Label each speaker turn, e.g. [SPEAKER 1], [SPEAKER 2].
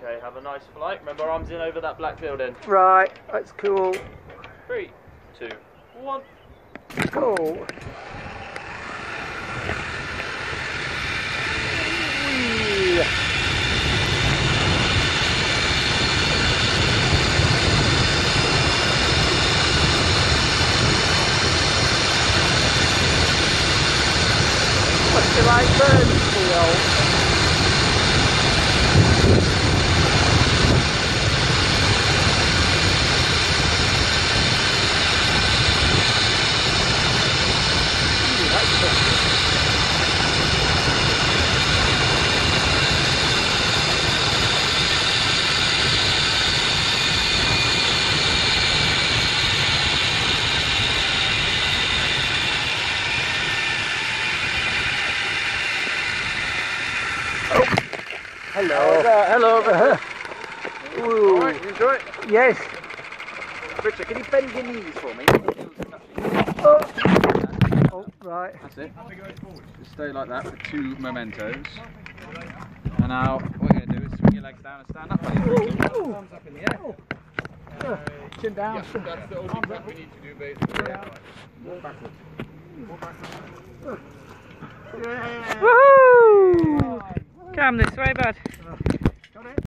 [SPEAKER 1] Okay, have a nice flight. Remember, arms in over that black building.
[SPEAKER 2] Right, that's cool.
[SPEAKER 1] 3, 2, 1.
[SPEAKER 2] Cool. Whee. Must be like birds feel. Hello.
[SPEAKER 1] Hello,
[SPEAKER 2] Ooh.
[SPEAKER 1] Alright, you enjoy it?
[SPEAKER 2] Yes.
[SPEAKER 1] Richard, can you bend your knees for me?
[SPEAKER 2] Oh. Oh, right.
[SPEAKER 3] That's it. Just stay like that with 2 mementos. And now what you're going to do is swing your legs down and stand up. Arms up in the air. Chin down.
[SPEAKER 4] Yeah, that's the only thing we need to do basically.
[SPEAKER 3] Yeah. Walk backwards. Walk backwards.
[SPEAKER 2] Woohoo! Come this way, bud.